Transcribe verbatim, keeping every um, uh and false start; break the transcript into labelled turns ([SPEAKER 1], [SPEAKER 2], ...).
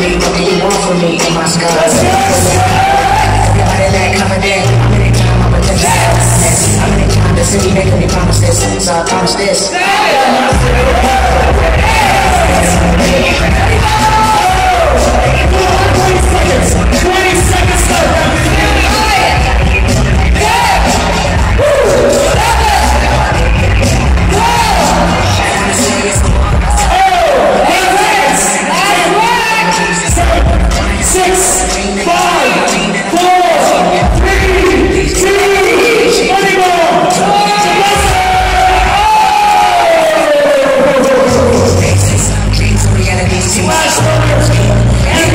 [SPEAKER 1] me, what do you want from me? Oh my God. Everybody that confident, how many times I'm gonna tell you how many times the city making me promise this, so I promise this. twenty seconds left. Six.